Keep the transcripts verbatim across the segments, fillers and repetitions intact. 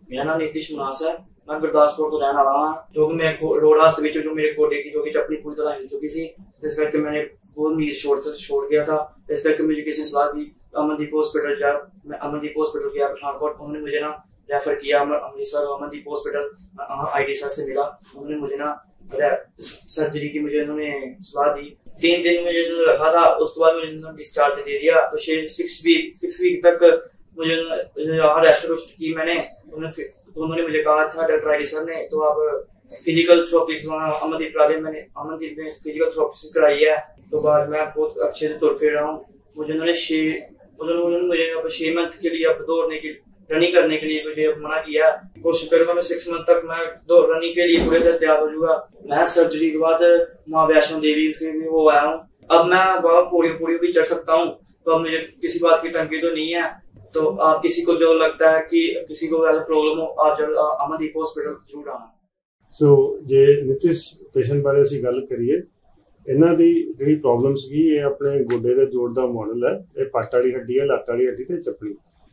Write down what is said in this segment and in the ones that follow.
मेरा नाम नीतीश मनास है। मैं गुरदासपुर तो रहने वाला हाँ, जो कि मैं रोड हादसे जो मेरे गोडे की जो कि चपली पूरी तरह हिल चुकी थी, इस करके मैंने वो मीज छोड़ छोड़ गया था। इस करके मुझे किसी ने सलाह दी अमनदीप हॉस्पिटल जा। मैं अमनदीप हॉस्पिटल गया पठानकोट, उन्होंने मुझे ना रेफर किया Amritsar Amandeep hospital I D sir से मिला। उन्होंने मुझे ना सर्जरी की मुझे उन्होंने सलाह दी। तीन दिन मुझे रखा था, उसके बाद मुझे डिस्चार्ज दे दिया। तो सिक्स वीक सिक्स वीक तक मुझे यहाँ रेस्ट वेस्ट की मैंने। तो उन्होंने मुझे कहा था डॉक्टर आई डी सर ने, तो आप फिजिकल थेरेपी अमनदीप राजे मैंने अमनदीप में फिजिकल थेरेपी कराई है। तो बाद मैं बहुत अच्छे से तुर फिर रहा हूँ। मुझे उन्होंने छह उन्होंने मुझे अब छह मंथ के लिए अब दौड़ने की रनिंग करने के लिए मुझे मना किया। कोशिश करूंगा मैं सिक्स मंथ तक मैं दौड़ रनिंग के लिए पूरे तरह तैयार हो जाऊंगा। मैं सर्जरी के बाद माँ वैष्णो देवी से भी वो आया हूँ। अब मैं वहाँ पौड़ी पौड़ी भी चढ़ सकता हूँ, तो अब मुझे किसी बात की तंगी तो नहीं है। तो आप किसी को जो लगता है कि किसी को ऐसा प्रॉब्लम हो, आप अमनदीप हॉस्पिटल जरूर आना। सो जे नीतीश पेशेंट बारे ਅਸੀਂ ਗੱਲ ਕਰੀਏ, ਇਹਨਾਂ ਦੀ ਜਿਹੜੀ ਪ੍ਰੋਬਲਮ ਸੀਗੀ ਇਹ ਆਪਣੇ ਗੋਡੇ ਦੇ ਜੋੜ ਦਾ ਮਾਡਲ ਹੈ। ਇਹ ਪੱਟ ਵਾਲੀ ਹੱਡੀ ਹੈ, ਲੱਤ ਵਾਲੀ ਹੱਡੀ ਤੇ ਚੱਪਲੀ।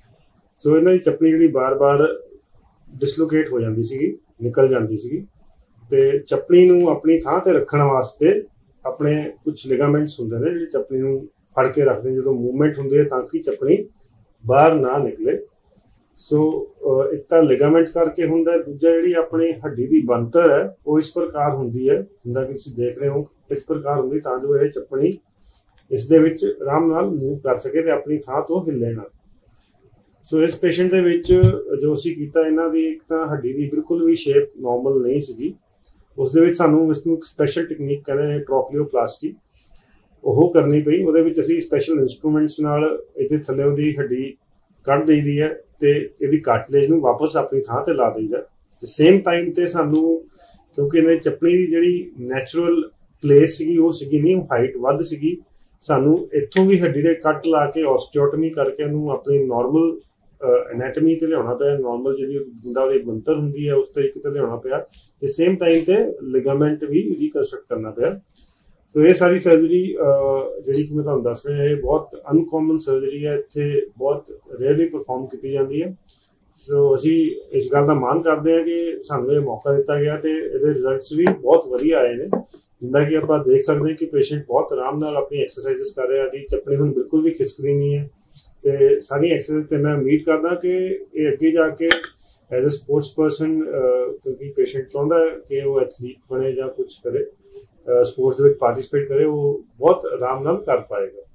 ਸੋ ਇਹਨਾਂ ਦੀ ਚੱਪਲੀ ਜਿਹੜੀ ਬਾਰ-ਬਾਰ ਡਿਸਲੋਕੇਟ ਹੋ ਜਾਂਦੀ ਸੀਗੀ, ਨਿਕਲ ਜਾਂਦੀ ਸੀਗੀ ਤੇ ਚੱਪਲੀ ਨੂੰ ਆਪਣੀ ਥਾਂ ਤੇ ਰੱਖਣ ਵਾਸਤੇ ਆਪਣੇ ਕੁਝ ਲਿਗਾਮੈਂਟਸ ਹੁੰਦੇ ਨੇ ਜਿਹੜੇ ਚੱਪਲੀ ਨੂੰ ਫੜ ਕੇ ਰੱਖਦੇ ਨੇ ਜਦੋਂ ਮੂਵਮੈਂਟ ਹੁੰਦੀ ਹੈ ਤਾਂ ਕਿ ਚੱਪਲੀ ਬਾਹਰ ਨਾ ਨਿਕਲੇ। ਸੋ ਇੱਕ ਤਾਂ ਲਿਗਾਮੈਂਟ ਕਰਕੇ ਹੁੰਦਾ, ਦੂਜਾ ਜਿਹੜੀ ਆਪਣੀ ਹੱਡੀ ਦੀ ਬਣਤਰ ਹੈ ਉਹ ਇਸ ਪ੍ਰਕਾਰ ਹੁੰਦੀ ਹੈ, ਜਿੱਦਾਂ ਕਿ ਤੁਸੀਂ ਦੇਖ ਰਹੇ ਹੋ ਇਸ ਪ੍ਰਕਾਰ ਹੁੰਦੀ ਤਾਂ ਜੋ ਇਹ ਚੱਪਣੀ ਇਸ ਦੇ ਵਿੱਚ ਆਰਾਮ ਨਾਲ ਮੂਵ ਕਰ ਸਕੇ ਤੇ ਆਪਣੀ ਥਾਂ ਤੋਂ ਹਿੱਲੇ ਨਾ। ਸੋ ਇਸ ਪੇਸ਼ੈਂਟ ਦੇ ਵਿੱਚ ਜੋ ਅਸੀਂ ਕੀਤਾ, ਇਹਨਾਂ ਦੀ ਇੱਕ ਤਾਂ ਹੱਡੀ ਦੀ ਬਿਲਕੁਲ ਵੀ ਸ਼ੇਪ ਨੋਰਮਲ ਨਹੀਂ ਸੀਗੀ। ਉਸ ਦੇ ਵਿੱਚ ਸਾਨੂੰ ਇਸ ਨੂੰ ਇੱਕ ਸਪੈਸ਼ਲ ਟੈਕਨੀਕ ਕਹਿੰਦੇ ਨੇ ਟ੍ਰੋਕਲੀਓਪਲਾਸਟੀ, ਉਹ ਕਰਨੀ ਪਈ। ਉਹਦੇ ਵਿੱਚ ਅਸੀਂ ਸਪੈਸ਼ਲ ਇੰਸਟਰੂਮੈਂਟਸ ਨਾਲ ਇਹਦੇ ਥੱਲੇ ਉਹਦੀ ਹੱਡੀ ਕੱਢ ਦੇਈਦੀ ਹੈ ਤੇ ਇਹਦੀ ਕਾਰਟਲੇਜ ਨੂੰ ਵਾਪਸ ਆਪਣੀ ਥਾਂ ਤੇ ਲਾ ਦੇਈਦਾ। ਤੇ ਸੇਮ ਟਾਈਮ ਤੇ ਸਾਨੂੰ, ਕਿਉਂਕਿ ਇਹਨਾਂ ਦੀ ਚੱਪਲੀ ਦੀ ਜਿਹੜੀ ਨੈਚੁਰਲ ਪਲੇਸ ਸੀਗੀ ਉਹ ਸੀਗੀ ਨਹੀਂ, ਹਾਈਟ ਵੱਧ ਸੀਗੀ, ਸਾਨੂੰ ਇੱਥੋਂ ਵੀ ਹੱਡੀ ਦੇ ਕੱਟ ਲਾ ਕੇ ਆਸਟੀਓਟਮੀ ਕਰਕੇ ਉਹਨੂੰ ਆਪਣੀ ਨੋਰਮਲ ਐਨਾਟਮੀ ਤੇ ਲਿਆਉਣਾ ਪਿਆ। ਨੋਰਮਲ ਜਿਹੜੀ ਗੁੰਦਾ ਉਹਦੀ ਬਣਤਰ ਹੁੰਦੀ ਹੈ ਉਸ ਤਰੀਕੇ ਤੇ ਲਿਆਉਣਾ ਪਿਆ ਤੇ ਸੇਮ ਟਾਈਮ ਤੇ ਲਿਗਾਮੈਂਟ ਵੀ ਰੀਕਨਸਟਰਕਟ ਕਰਨਾ ਪਿਆ। ਸੋ ਇਹ ਸਾਰੀ ਸਰਜਰੀ ਜਿਹੜੀ ਕਿ ਮੈਂ ਤੁਹਾਨੂੰ ਦੱਸ ਰਿਹਾ, ਇਹ ਬਹੁਤ ਅਨਕੋਮਨ ਸਰਜਰੀ ਹੈ, ਇੱਥੇ ਬਹੁਤ ਰੇਅਰਲੀ ਪਰਫਾਰਮ ਕੀਤੀ ਜਾਂਦੀ ਹੈ। ਸੋ ਅਸੀਂ ਇਸ ਗੱਲ ਦਾ ਮਾਣ ਕਰਦੇ ਹਾਂ ਕਿ ਸਾਨੂੰ ਇਹ ਮੌਕਾ ਦਿੱਤਾ ਗਿਆ ਤੇ ਇਹਦੇ ਰਿਜ਼ਲਟਸ ਵੀ ਬਹੁਤ ਵਧੀਆ ਆਏ ਨੇ। ਜਿੱਦਾਂ ਕਿ ਆਪਾਂ ਦੇਖ ਸਕਦੇ ਹਾਂ ਕਿ ਪੇਸ਼ੈਂਟ ਬਹੁਤ ਆਰਾਮ ਨਾਲ ਆਪਣੀ ਐਕਸਰਸਾਈਜ਼ਸ ਕਰ ਰਿਹਾ। ਦੀ ਚੱਪਣੀ ਹੁਣ ਬਿਲਕੁਲ ਵੀ ਖਿਸਕਦੀ ਨਹੀਂ ਹੈ ਤੇ ਸਾਰੀਆਂ ਐਕਸਰਸਾਈਜ਼ ਤੇ ਮੈਂ ਉਮੀਦ ਕਰਦਾ ਕਿ ਇਹ ਅੱਗੇ ਜਾ ਕੇ ਐਜ਼ ਅ ਸਪੋਰਟਸ ਪਰਸਨ, ਕਿਉਂਕਿ ਪੇਸ਼ੈਂਟ ਚਾਹੁੰਦਾ ਹੈ ਕਿ ਉਹ ਐਥਲੀਟ ਬਣੇ ਜਾਂ ਕੁਛ ਕਰੇ, ਸਪੋਰਟਸ ਦੇ ਵਿੱਚ ਪਾਰਟੀਸਪੇਟ ਕਰੇ, ਉਹ ਬਹੁਤ ਆਰਾਮ ਨਾਲ ਕਰ ਪਾਏਗਾ।